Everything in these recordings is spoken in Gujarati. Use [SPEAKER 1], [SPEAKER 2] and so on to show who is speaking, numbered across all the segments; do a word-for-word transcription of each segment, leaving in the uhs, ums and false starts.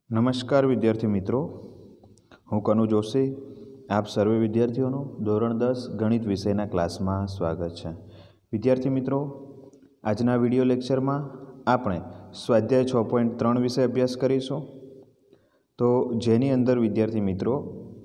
[SPEAKER 1] નમસ્કાર વિદ્યાર્થી મિત્રો, હું કનુ જોશી. આપ સર્વે વિદ્યાર્થીઓનું ધોરણ દસ ગણિત વિષયના ક્લાસમાં સ્વાગત છે. વિદ્યાર્થી મિત્રો, આજના વિડીયો લેક્ચરમાં આપણે સ્વાધ્યાય છ પોઈન્ટ ત્રણ વિશે અભ્યાસ કરીશું. તો જેની અંદર વિદ્યાર્થી મિત્રો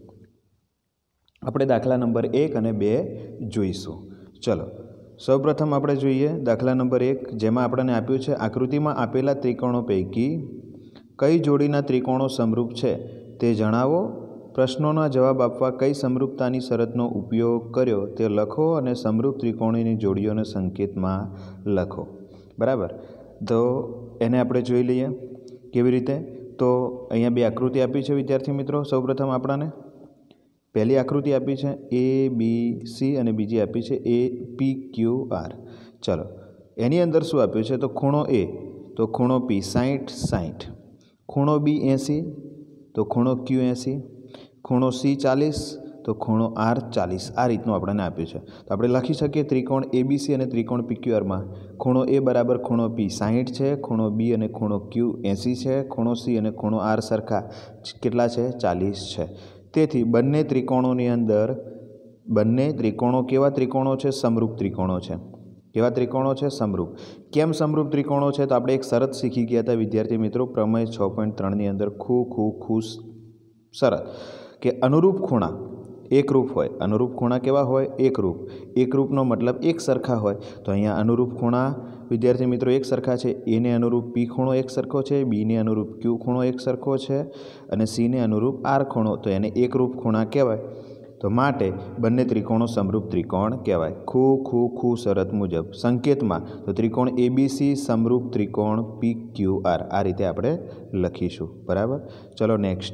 [SPEAKER 1] આપણે દાખલા નંબર એક અને બે જોઈશું. ચલો, સૌપ્રથમ આપણે જોઈએ દાખલા નંબર એક, જેમાં આપણને આપ્યું છે આકૃતિમાં આપેલા ત્રિકોણો પૈકી કઈ જોડીના ત્રિકોણો સમરૂપ છે તે જણાવો. પ્રશ્નોના જવાબ આપવા કઈ સમરૂપતાની શરતનો ઉપયોગ કર્યો તે લખો અને સમરૂપ ત્રિકોણોની જોડીઓને સંકેતમાં લખો. બરાબર, તો એને આપણે જોઈ લઈએ કેવી રીતે. તો અહીંયા બે આકૃતિ આપી છે વિદ્યાર્થી મિત્રો. સૌપ્રથમ આપણને પહેલી આકૃતિ આપી છે એ બી સી અને બીજી આપી છે એ પી ક્યુ આર. ચલો, એની અંદર શું આપ્યું છે? તો ખૂણો એ તો ખૂણો પી સાઠ સાઠ, ખૂણો બી એંસી તો ખૂણો ક્યુ એંસી, ખૂણો સી ચાલીસ તો ખૂણો આર ચાલીસ. આ રીતનું આપણને આપ્યું છે. તો આપણે લખી શકીએ ત્રિકોણ એબીસી અને ત્રિકોણ પીક્યુઆરમાં ખૂણો એ બરાબર ખૂણો પી સાઠ છે, ખૂણો બી અને ખૂણો ક્યુ એંસી છે, ખૂણો સી અને ખૂણો આર સરખા કેટલા છે? ચાલીસ છે. તેથી બંને ત્રિકોણોની અંદર બંને ત્રિકોણો કેવા ત્રિકોણો છે? સમરૂપ ત્રિકોણો છે. કેવા ત્રિકોણો છે? સમરૂપ. કેમ સમરૂપ ત્રિકોણો છે? તો આપણે એક શરત શીખી ગયા હતા વિદ્યાર્થી મિત્રો પ્રમેય છ પોઈન્ટ ત્રણની અંદર ખૂ ખૂ ખૂ શરત, કે અનુરૂપ ખૂણા એકરૂપ હોય. અનુરૂપ ખૂણા કેવા હોય? એકરૂપ. એકરૂપનો મતલબ એક સરખા હોય. તો અહીંયા અનુરૂપ ખૂણા વિદ્યાર્થી મિત્રો એક સરખા છે. એને અનુરૂપ પી ખૂણો એક સરખો છે, બીને અનુરૂપ ક્યુ ખૂણો એક સરખો છે અને સીને અનુરૂપ આર ખૂણો, તો એને એકરૂપ ખૂણા કહેવાય. તો માટે બંને ત્રિકોણો સમરૂપ ત્રિકોણ કહેવાય. ખૂ ખૂ ખૂ શરત મુજબ સંકેતમાં તો ત્રિકોણ એબીસી સમરૂપ ત્રિકોણ પી ક્યુ આર. આ રીતે આપણે લખીશું. બરાબર, ચલો નેક્સ્ટ.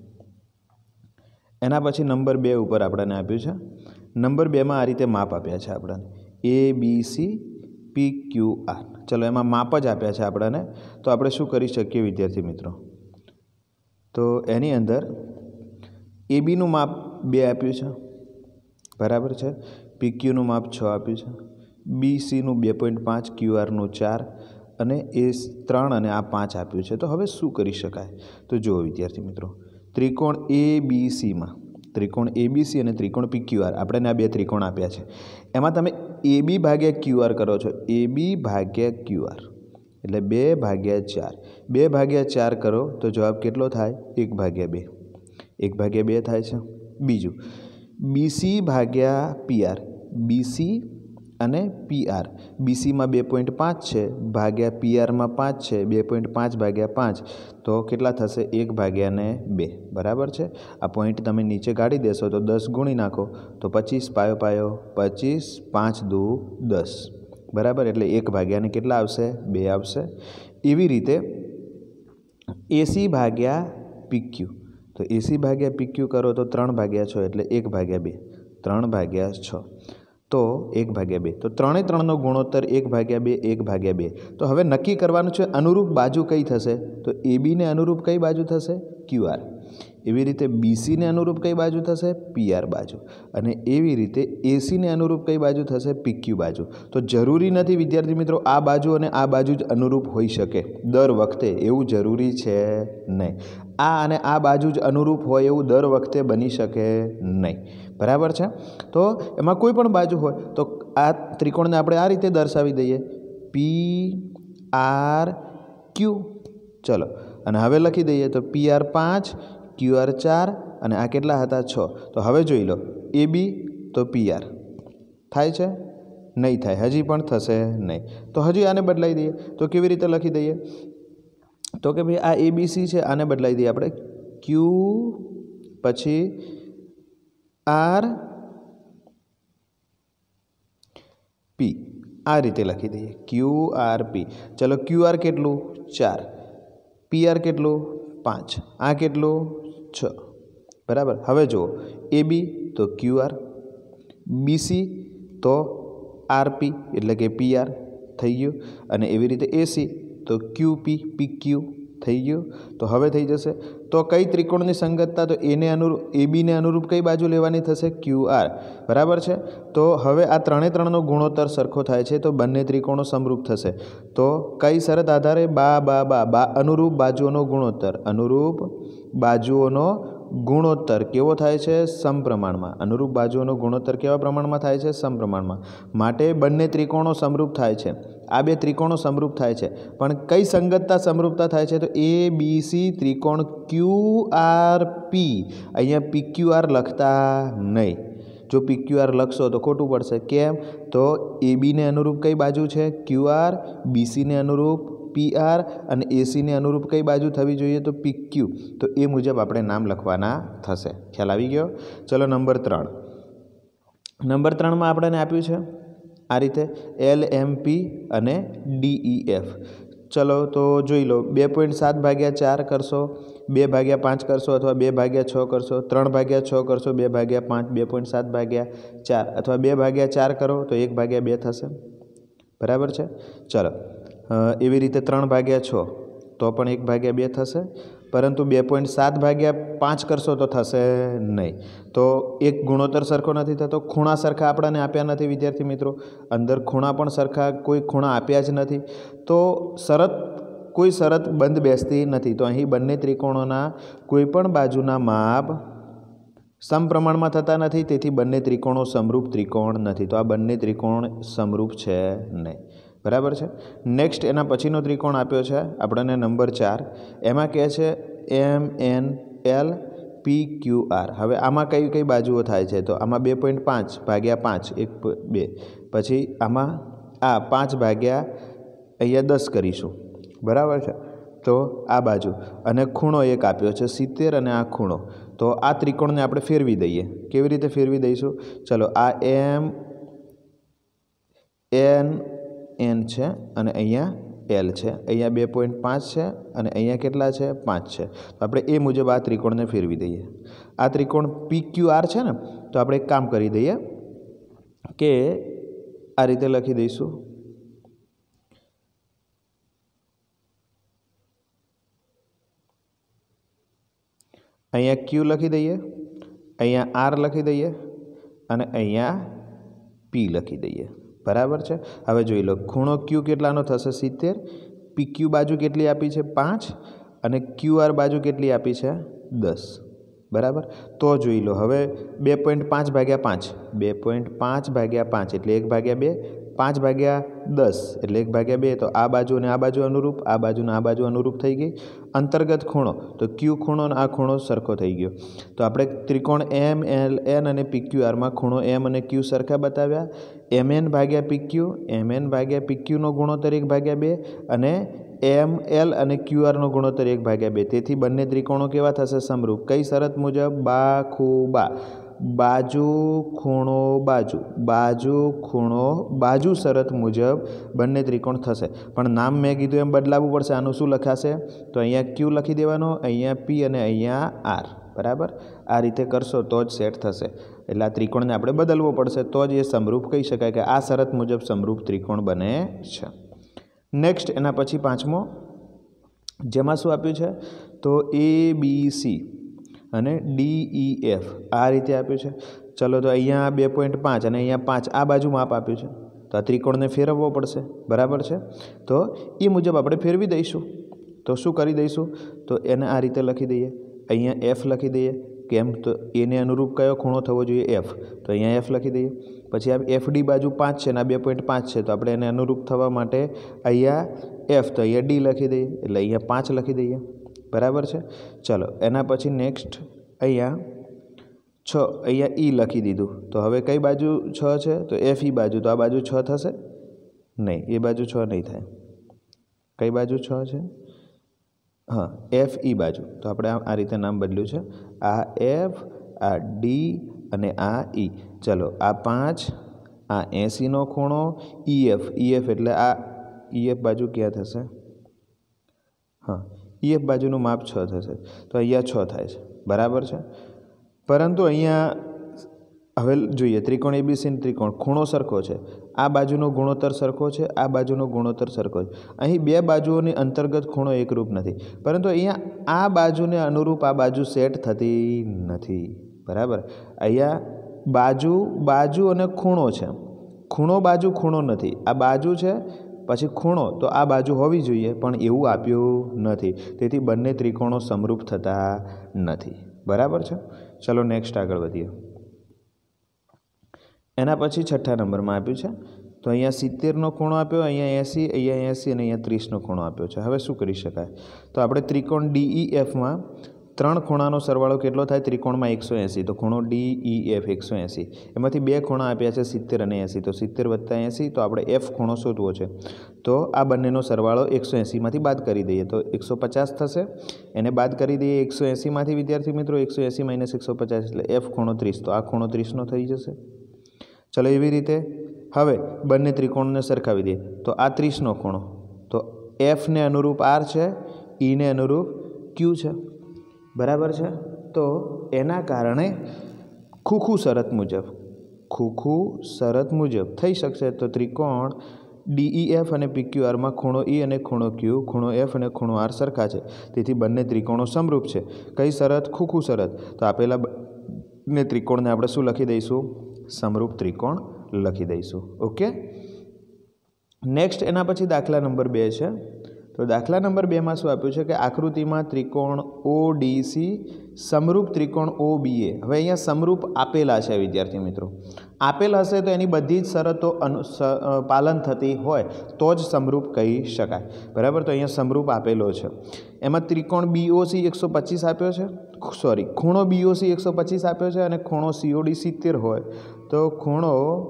[SPEAKER 1] એના પછી નંબર બે ઉપર આપણને આપ્યું છે. નંબર બેમાં આ રીતે માપ આપ્યા છે આપણને એ B C P Q R. ચલો, એમાં માપ જ આપ્યા છે આપણને. તો આપણે શું કરી શકીએ વિદ્યાર્થી મિત્રો? તો એની અંદર એ બીનું માપ બે આપ્યું છે, બરાબર છે. પી ક્યુનું માપ છ આપ્યું છે, બી સીનું બે પોઈન્ટ પાંચ, ક્યુ આરનું ચાર અને એ ત્રણ અને આ પાંચ આપ્યું છે. તો હવે શું કરી શકાય? તો જુઓ વિદ્યાર્થી મિત્રો, ત્રિકોણ એ બી સીમાં ત્રિકોણ એબીસી અને ત્રિકોણ પી ક્યુ આર આપણને આ બે ત્રિકોણ આપ્યા છે. એમાં તમે એ બી ભાગ્યા ક્યુ આર કરો છો. એ બી ભાગ્યા ક્યુ આર એટલે બે ભાગ્યા ચાર. બે ભાગ્યા ચાર કરો તો જવાબ કેટલો થાય? એક ભાગ્યા બે. એક ભાગ્યા બે થાય છે. બીજું બીસી ભાગ્યા પીઆર. બીસી અને પીઆર. બીસીમાં બે પોઈન્ટ પાંચ છે ભાગ્યા પીઆરમાં પાંચ છે. બે પોઈન્ટ પાંચ ભાગ્યા પાંચ તો કેટલા થશે? એક ભાગ્યા ને બે. બરાબર છે. આ પોઈન્ટ તમે નીચે કાઢી દેશો તો દસ ગુણી નાખો તો પચીસ પાયો પાયો પચીસ, પાંચ દુ દસ. બરાબર, એટલે એક ભાગ્યાને કેટલા આવશે? બે આવશે. એવી રીતે એસી ભાગ્યા પીક્યુ. તો એસી ભાગ્યા પીક્યુ કરો તો ત્રણ ભાગ્યા છ એટલે એક ભાગ્યા બે. ત્રણ ભાગ્યા છ તો એક ભાગ્યા બે. તો ત્રણે ત્રણનો ગુણોત્તર એક ભાગ્યા બે, એક ભાગ્યા બે. તો હવે નક્કી કરવાનું છે અનુરૂપ બાજુ કઈ થશે? તો એ બીને અનુરૂપ કઈ બાજુ થશે? Q R. એવી રીતે બીસીને અનુરૂપ કઈ બાજુ થશે? પીઆર બાજુ. અને એવી રીતે એસીને અનુરૂપ કઈ બાજુ થશે? પીક્યુ બાજુ. તો જરૂરી નથી વિદ્યાર્થી મિત્રો આ બાજુ અને આ બાજુ જ અનુરૂપ હોઈ શકે દર વખતે, એવું જરૂરી છે નહીં. આ અને આ બાજુ જ અનુરૂપ હોય એવું દર વખતે બની શકે નહીં. બરાબર છે. તો એમાં કોઈ પણ બાજુ હોય તો આ ત્રિકોણને આપણે આ રીતે દર્શાવી દઈએ પી આર ક્યુ. ચલો, અને હવે લખી દઈએ તો પી આર પાંચ, ક્યુ આર ચાર અને આ કેટલા હતા? છ. તો હવે જોઈ લો એ બી તો પી આર થાય છે? નહીં થાય. હજી પણ થશે નહીં. તો હજી આને બદલાવી દઈએ. તો કેવી રીતે લખી દઈએ? તો કે ભાઈ આ એબીસી છે, આને બદલાવી દઈએ આપણે ક્યુ પછી આર પી. આ રીતે લખી દઈએ ક્યુ આર પી. ચલો, ક્યુ આર કેટલું? ચાર. પી આર કેટલું? પાંચ. આ કેટલું? છ. બરાબર. હવે જુઓ એ બી તો ક્યુ આર, બીસી તો આરપી એટલે કે પી આર થઈ ગયું, અને એવી રીતે એસી તો ક્યુ પી પી ક્યુ થઈ ગયું. તો હવે થઈ જશે. તો કઈ ત્રિકોણની સંગતતા? તો એને અનુરૂપ એ બીને અનુરૂપ કઈ બાજુ લેવાની થશે? Q R. બરાબર છે. તો હવે આ ત્રણે ત્રણનો ગુણોત્તર સરખો થાય છે તો બંને ત્રિકોણો સમરૂપ થશે. તો કઈ શરત આધારે? બા બા બા બા અનુરૂપ બાજુઓનો ગુણોત્તર. અનુરૂપ બાજુઓનો ગુણોત્તર કેવો થાય છે? સમપ્રમાણમાં. અનુરૂપ બાજુઓનો ગુણોત્તર કેવા પ્રમાણમાં થાય છે? સમપ્રમાણમાં. માટે બંને ત્રિકોણો સમરૂપ થાય છે. આ બે ત્રિકોણો સમરૂપ થાય છે, પણ કઈ સંગતતા સમરૂપતા થાય છે? તો એ બી સી ત્રિકોણ ક્યુ આર પી. અહીંયા પી ક્યુ આર લખતા નહીં. જો પી ક્યુ આર લખશો તો ખોટું પડશે. કેમ? તો એ બીને અનુરૂપ કઈ બાજુ છે? Q R. બીસીને અનુરૂપ પી આર અને એસીને અનુરૂપ કઈ બાજુ થવી જોઈએ? તો પી ક્યુ. તો એ મુજબ આપણે નામ લખવાના થશે. ખ્યાલ આવી ગયો? ચલો નંબર ત્રણ. નંબર ત્રણમાં આપણને આપ્યું છે આ રીતે એલ એમ પી અને ડીઈ એફ. ચલો તો જોઈ લો. બે પોઈન્ટ સાત ભાગ્યા ચાર કરશો, બે ભાગ્યા પાંચ કરશો અથવા બે ભાગ્યા છ કરશો, ત્રણ ભાગ્યા છ કરશો, બે ભાગ્યા પાંચ, બે પોઈન્ટ સાત ભાગ્યા ચાર અથવા બે ભાગ્યા ચાર કરો તો એક ભાગ્યા બે થશે. બરાબર છે. ચલો એવી રીતે ત્રણ ભાગ્યા છ તો પણ એક ભાગ્યા બે થશે. પરંતુ બે પોઈન્ટ સાત ભાગ્યા પાંચ કરશો તો થશે નહીં. તો એક ગુણોત્તર સરખો નથી થતો. ખૂણા સરખા આપણને આપ્યા નથી વિદ્યાર્થી મિત્રો. અંદર ખૂણા પણ સરખા કોઈ ખૂણા આપ્યા જ નથી. તો શરત કોઈ શરત બંધ બેસતી નથી. તો અહીં બંને ત્રિકોણોના કોઈ પણ બાજુના માપ સમપ્રમાણમાં થતા નથી. તેથી બંને ત્રિકોણો સમરૂપ ત્રિકોણ નથી. તો આ બંને ત્રિકોણ સમરૂપ છે નહીં. બરાબર છે. નેક્સ્ટ એના પછીનો ત્રિકોણ આપ્યો છે આપણને નંબર ચાર. એમાં કહે છે M N L P Q R. હવે આમાં કઈ કઈ બાજુઓ થાય છે? તો આમાં બે પોઈન્ટ પાંચ ભાગ્યા પાંચ એક બે, પછી આમાં આ પાંચ ભાગ્યા અહીંયા દસ કરીશું. બરાબર છે. તો આ બાજુ અને ખૂણો એક આપ્યો છે સિત્તેર અને આ ખૂણો. તો આ ત્રિકોણને આપણે ફેરવી દઈએ. કેવી રીતે ફેરવી દઈશું? ચલો આ એમ એન એન છે અને અહીંયા એલ છે. અહીંયા બે પોઈન્ટ પાંચ છે અને અહીંયા કેટલા છે? પાંચ છે. તો આપણે એ મુજબ આ ત્રિકોણને ફેરવી દઈએ. આ ત્રિકોણ પી ક્યુ આર છે ને, તો આપણે એક કામ કરી દઈએ કે આ રીતે લખી દઈશું. અહીંયા ક્યુ લખી દઈએ, અહીંયા આર લખી દઈએ અને અહીંયા પી લખી દઈએ. બરાબર છે. હવે જોઈ લો. ખૂણો ક્યુ કેટલાનો થશે? સિત્તેર. પી ક્યુ બાજુ કેટલી આપી છે? પાંચ. અને ક્યુ આર બાજુ કેટલી આપી છે? દસ. બરાબર. તો જોઈ લો. હવે બે પોઈન્ટ પાંચ ભાગ્યા પાંચ, બે પોઈન્ટ પાંચ ભાગ્યા પાંચ એટલે એક ભાગ્યા બે, પાંચ ભાગ્યા દસ એટલે એક ભાગ્યા બે. તો આ બાજુ અને આ બાજુ અનુરૂપ, આ બાજુ આ બાજુ અનુરૂપ થઈ ગઈ. અંતર્ગત ખૂણો તો ક્યુ ખૂણો અને આ ખૂણો સરખો થઈ ગયો. તો આપણે ત્રિકોણ એમ એલ એન અને પી ક્યુ આરમાં ખૂણો એમ અને ક્યુ સરખા બતાવ્યા. એમ એન ભાગ્યા પી ક્યુ, એમ એન ભાગ્યા પી ક્યુનો ગુણોત્તર એક ભાગ્યા બે અને એમ એલ અને ક્યુ આરનો ગુણોત્તર એક ભાગ્યા બે. તેથી બંને ત્રિકોણો કેવા થશે? સમરૂપ. કઈ શરત મુજબ? બા ખૂ બા. બાજુ ખૂણો બાજુ, બાજુ ખૂણો બાજુ શરત મુજબ બંને ત્રિકોણ થશે. પણ નામ મેં કીધું એમ બદલાવવું પડશે. આનું શું લખાશે? તો અહીંયા ક્યુ લખી દેવાનો, અહીંયા પી અને અહીંયા આર. બરાબર. આ રીતે કરશો તો જ સેટ થશે. એટલે આ ત્રિકોણને આપણે બદલવો પડશે તો જ એ સમરૂપ કહી શકાય કે આ શરત મુજબ સમરૂપ ત્રિકોણ બને છે. નેક્સ્ટ એના પછી પાંચમો, જેમાં શું આપ્યું છે? તો એ બી સી અને ડી ઈ એફ આ રીતે આપ્યું છે. ચલો તો અહીંયા બે પોઈન્ટ પાંચ અને અહીંયા પાંચ આ બાજુ માપ આપ્યું છે. તો આ ત્રિકોણને ફેરવવો પડશે. બરાબર છે. તો એ મુજબ આપણે ફેરવી દઈશું. તો શું કરી દઈશું? તો એને આ રીતે લખી દઈએ. અહીંયા એફ લખી દઈએ. કેમ? તો એને અનુરૂપ કયો ખૂણો થવો જોઈએ? એફ. તો અહીંયા એફ લખી દઈએ. પછી આ એફ ડી બાજુ પાંચ છે અને આ બે પોઈન્ટ પાંચ છે. તો આપણે એને અનુરૂપ થવા માટે અહીંયા એફ તો અહીંયા ડી લખી દઈએ. એટલે અહીંયા પાંચ લખી દઈએ. બરાબર છે. ચલો એના પછી નેક્સ્ટ અહીંયા છ, અહીંયા ઈ લખી દીધું. તો હવે કઈ બાજુ છ છે? તો એફ ઈ બાજુ. તો આ બાજુ છ થશે નહીં. એ બાજુ છ નહીં થાય. કઈ બાજુ છ છે? હા, એફ ઈ બાજુ. તો આપણે આ રીતે નામ બદલ્યું છે. આ એફ, આ ડી અને આ ઈ. ચલો આ પાંચ, આ એંસીનો ખૂણો, ઈ એફ. ઈ એફ એટલે આ ઈ એફ બાજુ ક્યાં થશે? હા, ઈ એફ બાજુનું માપ છ થશે. તો અહીંયા છ થાય છે. બરાબર છે. પરંતુ અહીંયા હવે જોઈએ ત્રિકોણ એબીસી ત્રિકોણ ખૂણો સરખો છે. આ બાજુનો ગુણોત્તર સરખો છે, આ બાજુનો ગુણોત્તર સરખો છે. અહીં બે બાજુઓની અંતર્ગત ખૂણો એકરૂપ નથી, પરંતુ અહીંયા આ બાજુને અનુરૂપ આ બાજુ સેટ થતી નથી. બરાબર. અહીંયા બાજુ બાજુ અને ખૂણો છે, ખૂણો બાજુ ખૂણો નથી. આ બાજુ છે પછી ખૂણો, તો આ બાજુ હોવી જોઈએ, પણ એવું આપ્યું નથી. તેથી બંને ત્રિકોણો સમરૂપ થતા નથી. બરાબર છે. ચલો નેક્સ્ટ આગળ વધીએ. એના પછી છઠ્ઠા નંબરમાં આપ્યું છે, તો અહીંયા સિત્તેરનો ખૂણો આપ્યો, અહીંયા એંસી, અહીંયા એંસી અને અહીંયા ત્રીસનો ખૂણો આપ્યો છે. હવે શું કરી શકાય? તો આપણે ત્રિકોણ ડી ઈ એફમાં ત્રણ ખૂણાનો સરવાળો કેટલો થાય? ત્રિકોણમાં એકસો એંસી, તો ખૂણો ડી ઈ એફ એકસો એંસી. એમાંથી બે ખૂણા આપ્યા છે સિત્તેર અને એંસી, તો સિત્તેર વત્તા એંસી, તો આપણે એફ ખૂણો શોધવો છે. તો આ બંનેનો સરવાળો એકસો એંસીમાંથી બાદ કરી દઈએ તો એકસો પચાસ થશે. એને બાદ કરી દઈએ એકસો એંસીમાંથી વિદ્યાર્થી મિત્રો, એકસો એંસી માઇનસ એકસો પચાસ એટલે એફ ખૂણો ત્રીસ, તો આ ખૂણો ત્રીસનો થઈ જશે. ચલો એવી રીતે હવે બંને ત્રિકોણને સરખાવી દઈએ. તો આ ત્રીસનો ખૂણો, તો એફને અનુરૂપ આર છે, ઈને અનુરૂપ ક્યુ છે. બરાબર છે. તો એના કારણે ખૂખું શરત મુજબ ખૂખું શરત મુજબ થઈ શકશે. તો ત્રિકોણ ડીઈ એફ અને પીક્યુ આરમાં ખૂણો ઈ અને ખૂણો ક્યુ, ખૂણો એફ અને ખૂણો આર સરખા છે. તેથી બંને ત્રિકોણો સમરૂપ છે. કઈ શરત? ખૂખું શરત. તો આપેલા બંને ત્રિકોણને આપણે શું લખી દઈશું? સમરૂપ ત્રિકોણ લખી દઈશું. ઓકે. નેક્સ્ટ એના પછી દાખલા નંબર બે છે. તો દાખલા નંબર બેમાં શું આપ્યું છે કે આકૃતિમાં ત્રિકોણ ઓ ડી સી સમરૂપ ત્રિકોણ ઓ બી એ. હવે અહીંયા સમરૂપ આપેલા છે વિદ્યાર્થી મિત્રો. આપેલ હશે તો એની બધી જ શરતો અનુ પાલન થતી હોય તો જ સમરૂપ કહી શકાય. બરાબર. તો અહીંયા સમરૂપ આપેલો છે. એમાં ત્રિકોણ બીઓસી એકસો પચીસ આપ્યો છે, સોરી ખૂણો બીઓસી એકસો પચીસ આપ્યો છે અને ખૂણો સીઓડી સિત્તેર હોય તો ખૂણો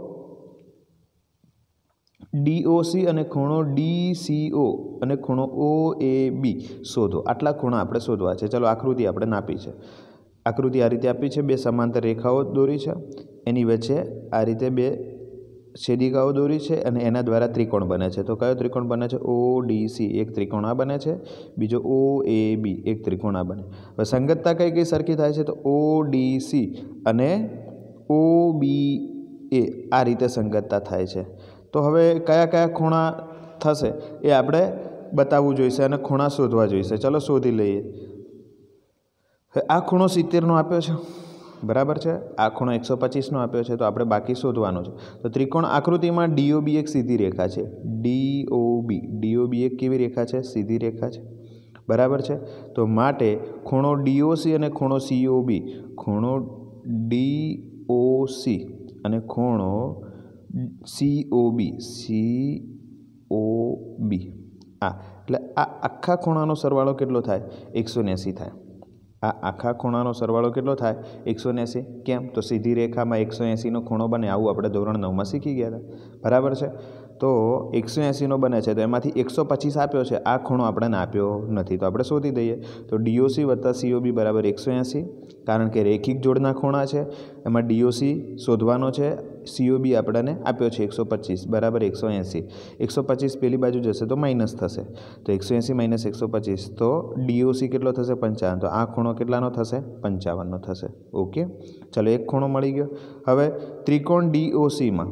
[SPEAKER 1] ડીઓસી અને ખૂણો ડીસીઓ અને ખૂણો ઓ એ બી શોધો. આટલા ખૂણા આપણે શોધવા છે. ચલો આકૃતિ આપણે નાપી છે. આકૃતિ આ રીતે આપી છે. બે સમાંતર રેખાઓ દોરી છે, એની વચ્ચે આ રીતે બે છેદિકાઓ દોરી છે અને એના દ્વારા ત્રિકોણ બને છે. તો કયો ત્રિકોણ બને છે? ઓ ડી સી, એક ત્રિકોણ આ બને છે, બીજો ઓ એ બી, એક ત્રિકોણ આ બને. હવે સંગતતા કઈ કઈ સરખી થાય છે? તો ઓ ડી સી અને ઓ બી એ આ રીતે સંગતતા થાય છે. તો હવે કયા કયા ખૂણા થશે એ આપણે બતાવવું જોઈશે અને ખૂણા શોધવા જોઈશે. ચલો શોધી લઈએ. આ ખૂણો સિત્તેરનો આપ્યો છે. બરાબર છે. આ ખૂણો એકસો પચીસનો આપ્યો છે. તો આપણે બાકી શોધવાનું છે. તો ત્રિકોણ આકૃતિમાં ડીઓબી એક સીધી રેખા છે. ડીઓબી ડીઓબી એક કેવી રેખા છે? સીધી રેખા છે. બરાબર છે. તો માટે ખૂણો ડીઓસી અને ખૂણો સીઓબી, ખૂણો ડીઓસી અને ખૂણો સીઓબી સીઓબી આ એટલે આ આખા ખૂણાનો સરવાળો કેટલો થાય? એકસો એંસી થાય. આ આખા ખૂણાનો સરવાળો કેટલો થાય? એકસો એંસી. કેમ? તો સીધી રેખામાં એકસો એંસીનો ખૂણો બને, આવું આપણે ધોરણ નવમાં શીખી ગયા હતા. બરાબર છે. તો એકસો એંસીનો બને છે, તો એમાંથી એકસો પચીસ આપ્યો છે, આ ખૂણો આપણને આપ્યો નથી, તો આપણે શોધી દઈએ. તો ડીઓસી વત્તા સીઓબી બરાબર એકસો એંસી, કારણ કે રેખિક જોડના ખૂણા છે. એમાં ડીઓસી શોધવાનો છે, સીઓબી આપણને આપ્યો છે એકસો પચીસ બરાબર એકસો એંસી. એકસો પચીસ પેલી બાજુ જશે તો માઇનસ થશે, તો એકસો એંસી માઇનસ એકસો પચીસ, તો ડીઓસી કેટલો થશે? પંચાવન. તો આ ખૂણો કેટલાનો થશે? પંચાવનનો થશે. ઓકે. ચલો એક ખૂણો મળી ગયો. હવે ત્રિકોણ ડીઓસીમાં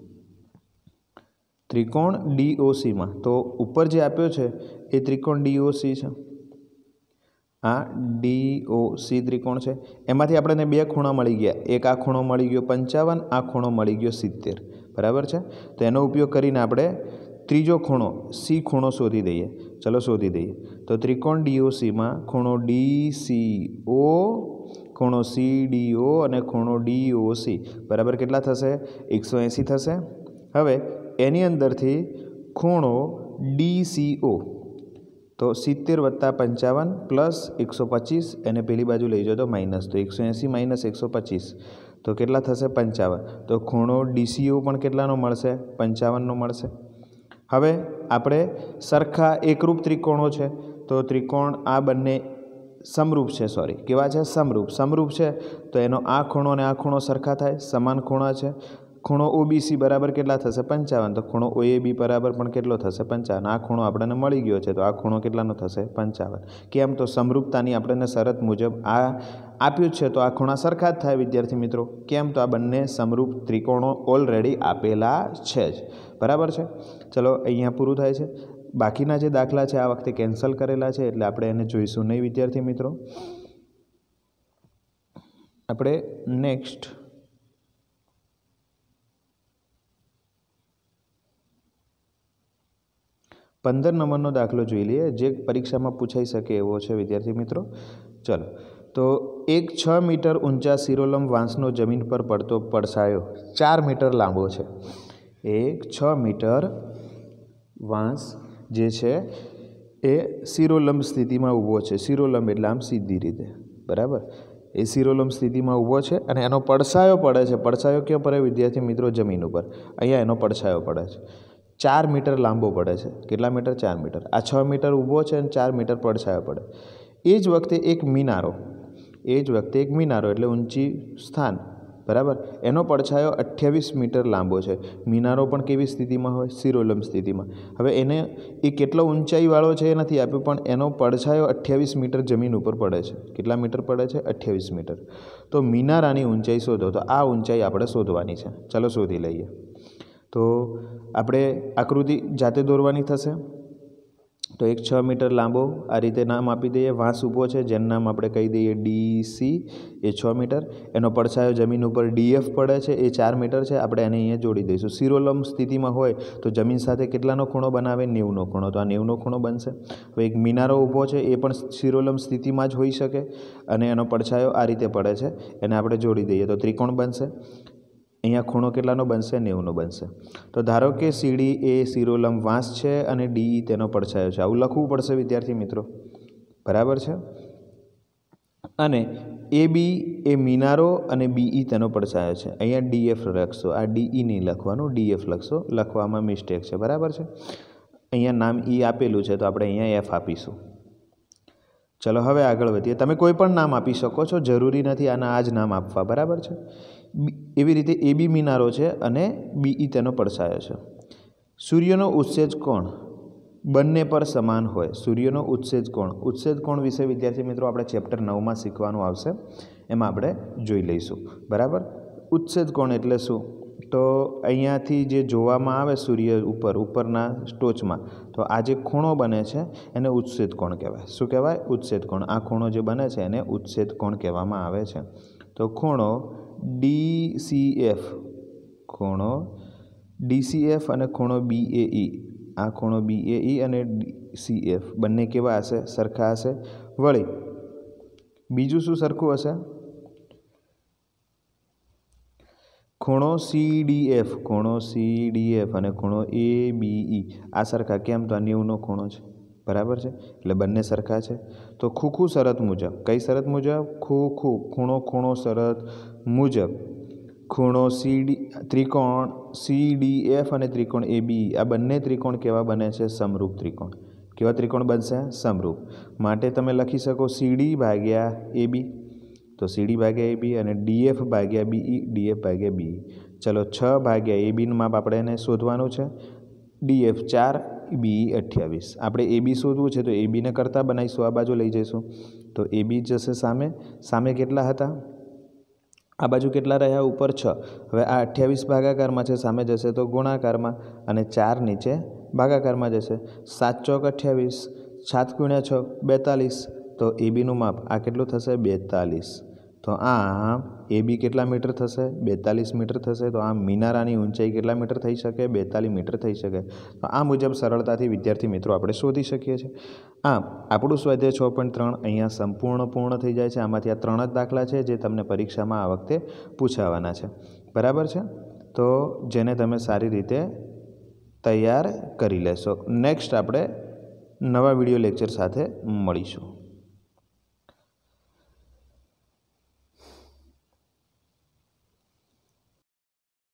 [SPEAKER 1] ત્રિકોણ ડીઓસીમાં તો ઉપર જે આપ્યો છે એ ત્રિકોણ ડીઓસી છે. આ ડીઓસી ત્રિકોણ છે. એમાંથી આપણને બે ખૂણા મળી ગયા. એક આ ખૂણો મળી ગયો પંચાવન, આ ખૂણો મળી ગયો સિત્તેર. બરાબર છે. તો એનો ઉપયોગ કરીને આપણે ત્રીજો ખૂણો સી ખૂણો શોધી દઈએ. ચલો શોધી દઈએ. તો ત્રિકોણ ડીઓસીમાં ખૂણો ડીસીઓ, ખૂણો સીડીઓ અને ખૂણો ડીઓસી બરાબર કેટલા થશે? એકસો એંસી થશે. હવે એની અંદરથી ખૂણો ડીસીઓ તો સિત્તેર વત્તા પંચાવન પ્લસ એકસો પચીસ, એને પેલી બાજુ લઈ જાઓ તો માઇનસ, તો એકસો એંસી માઇનસ એકસો પચીસ તો કેટલા થશે? પંચાવન. તો ખૂણો ડીસીઓ પણ કેટલાનો મળશે? પંચાવનનો મળશે. હવે આપણે સરખા એકરૂપ ત્રિકોણો છે, તો ત્રિકોણ આ બંને સમરૂપ છે, સોરી કેવા છે? સમરૂપ. સમરૂપ છે તો એનો આ ખૂણો અને આ ખૂણો સરખા થાય, સમાન ખૂણા છે. ખૂણો ઓબીસી બરાબર કેટલા થશે પંચાવન, તો ખૂણો ઓએબી બરાબર પણ કેટલો થશે પંચાવન. આ ખૂણો આપણને મળી ગયો છે, તો આ ખૂણો કેટલાનો થશે પંચાવન. કેમ? તો સમરૂપતાની આપણને શરત મુજબ આ આપ્યું છે, તો આ ખૂણા સરખા જ થાય વિદ્યાર્થી મિત્રો. કેમ? તો આ બંને સમરૂપ ત્રિકોણો ઓલરેડી આપેલા છે જ. બરાબર છે. ચલો અહીંયા પૂરું થાય છે. બાકીના જે દાખલા છે આ વખતે કેન્સલ કરેલા છે, એટલે આપણે એને જોઈશું નહીં વિદ્યાર્થી મિત્રો. આપણે નેક્સ્ટ પંદર નંબરનો દાખલો જોઈ લઈએ, જે પરીક્ષામાં પૂછાઈ શકે એવો છે વિદ્યાર્થી મિત્રો. ચલો, તો એક છ મીટર ઊંચા શિરોલંબ વાંસનો જમીન પર પડતો પડછાયો ચાર મીટર લાંબો છે. એક છ મીટર વાંસ જે છે એ શિરોલંબ સ્થિતિમાં ઊભો છે. શિરોલંબ એટલે આમ સીધી રીતે, બરાબર. એ શિરોલંબ સ્થિતિમાં ઊભો છે અને એનો પડછાયો પડે છે. પડછાયો ક્યાં પડે વિદ્યાર્થી મિત્રો? જમીન ઉપર. અહીંયા એનો પડછાયો પડે છે. ચાર મીટર લાંબો પડે છે. કેટલા મીટર? ચાર મીટર. આ છ મીટર ઊભો છે અને ચાર મીટર પડછાયો પડે. એ જ વખતે એક મિનારો એ જ વખતે એક મિનારો એટલે ઊંચી સ્થાન, બરાબર, એનો પડછાયો અઠ્યાવીસ મીટર લાંબો છે. મિનારો પણ કેવી સ્થિતિમાં હોય? શિરોલંબ સ્થિતિમાં. હવે એને એ કેટલો ઊંચાઈવાળો છે એ નથી આપ્યું, પણ એનો પડછાયો અઠ્યાવીસ મીટર જમીન ઉપર પડે છે. કેટલા મીટર પડે છે? અઠ્યાવીસ મીટર. તો મિનારાની ઊંચાઈ શોધો. તો આ ઊંચાઈ આપણે શોધવાની છે. ચાલો શોધી લઈએ. તો આપણે આકૃતિ જાતે દોરવાની થશે. તો એક છ મીટર લાંબો આ રીતે નામ આપી દઈએ. વાંસ ઊભો છે, જેનું નામ આપણે કહી દઈએ ડી સી. એ છ મીટર. એનો પડછાયો જમીન ઉપર ડી એફ પડે છે, એ ચાર મીટર છે. આપણે એને અહીંયા જોડી દઈશું. શિરોલંબ સ્થિતિમાં હોય તો જમીન સાથે કેટલાનો ખૂણો બનાવે? નેવુંનો ખૂણો. તો આ નેવુંનો ખૂણો બનશે. હવે એક મિનારો ઊભો છે, એ પણ શિરોલંબ સ્થિતિમાં જ હોઈ શકે અને એનો પડછાયો આ રીતે પડે છે. એને આપણે જોડી દઈએ તો ત્રિકોણ બનશે. અહીંયા ખૂણો કેટલાનો બનશે? નેવુંનો બનશે. તો ધારો કે સીડી એ શિરોલંબ વાંસ છે અને ડી તેનો પડછાયો છે. આવું લખવું પડશે વિદ્યાર્થી મિત્રો. બરાબર છે. અને એ બી એ મિનારો અને બીઈ તેનો પડછાયો છે. અહીંયા ડીએફ લખશો. આ ડીઈ નહીં લખવાનું, ડીએફ લખશો. લખવામાં મિસ્ટેક છે. બરાબર છે. અહીંયા નામ ઈ આપેલું છે, તો આપણે અહીંયા એફ આપીશું. ચલો હવે આગળ વધીએ. તમે કોઈ પણ નામ આપી શકો છો, જરૂરી નથી આના આ જ નામ આપવા. બરાબર છે. એવી રીતે એ બી મિનારો છે અને બીઈ તેનો પડછાયો છે. સૂર્યનો ઉત્સેજ કોણ બંને પર સમાન હોય. સૂર્યનો ઉત્સેજ કોણ. ઉત્સેજ કોણ વિશે વિદ્યાર્થી મિત્રો આપણે ચેપ્ટર નવમાં શીખવાનું આવશે, એમાં આપણે જોઈ લઈશું. બરાબર. ઉત્સેજ કોણ એટલે શું? તો અહીંયાથી જે જોવામાં આવે સૂર્ય ઉપર ઉપરના ટોચમાં, તો આ જે ખૂણો બને છે એને ઉત્સેજ કોણ કહેવાય. શું કહેવાય? ઉત્સેજ કોણ. આ ખૂણો જે બને છે એને ઉત્સેજ કોણ કહેવામાં આવે છે. તો ખૂણો ડી સી એફ, ખૂણો ડી સી એફ અને ખૂણો બી એ ઈ, આ ખૂણો બી એ ઈ અને સી એફ બંને કેવા હશે? સરખા હશે. વળી બીજું શું સરખું હશે? ખૂણો સી ડી એફ, ખૂણો સી ડી એફ અને ખૂણો એ બી ઈ આ સરખા. કેમ? તો આ નેવુંનો ખૂણો છે. બરાબર છે. એટલે બંને સરખા છે. તો ખૂખું શરત મુજબ, કઈ શરત મુજબ? ખૂખું ખૂણો ખૂણો શરત મુજબ ખૂણો સી ડી ત્રિકોણ સી ડી એફ અને ત્રિકોણ એ બી આ બંને ત્રિકોણ કેવા બને છે? સમરૂપ ત્રિકોણ. કેવા ત્રિકોણ બનશે? સમરૂપ. માટે તમે લખી શકો સીડી ભાગ્યા એ બી, તો સીડી ભાગ્યા એ બી અને ડીએફ ભાગ્યા બીઈ, ડીએફ ભાગ્યા બીઈ. ચલો છ ભાગ્યા એ બીનું માપ આપણે એને શોધવાનું છે. ડીએફ ચાર, બીઈ અઠ્યાવીસ. આપણે એ બી શોધવું છે, તો એ બીને કરતાં બનાવીશું. આ બાજુ લઈ જઈશું તો એ બી જશે સામે. સામે કેટલા હતા? આ બાજુ કેટલા રહ્યા? ઉપર છ. હવે આ અઠ્યાવીસ ભાગાકારમાં છે, સામે જશે તો ગુણાકારમાં, અને ચાર નીચે ભાગાકારમાં જશે. સાત ચોક અઠ્યાવીસ, સાત ગુણ્યા છ બેતાલીસ. તો એ બીનું માપ આ કેટલું થશે? બેતાલીસ. તો આમ એ બી કેટલા મીટર થશે? બેતાલીસ મીટર થશે. તો આમ મિનારાની ઊંચાઈ કેટલા મીટર થઈ શકે? બેતાલીસ મીટર થઈ શકે. તો આ મુજબ સરળતાથી વિદ્યાર્થી મિત્રો આપણે શોધી શકીએ છીએ. આમ આપણું સ્વાધ્યાય છ પોઈન્ટ ત્રણ અહીંયા સંપૂર્ણ પૂર્ણ થઈ જાય છે. આમાંથી આ ત્રણ જ દાખલા છે જે તમને પરીક્ષામાં આ વખતે પૂછાવાના છે. બરાબર છે. તો જેને તમે સારી રીતે તૈયાર કરી લેશો. નેક્સ્ટ આપણે નવા વિડીયો લેક્ચર સાથે મળીશું.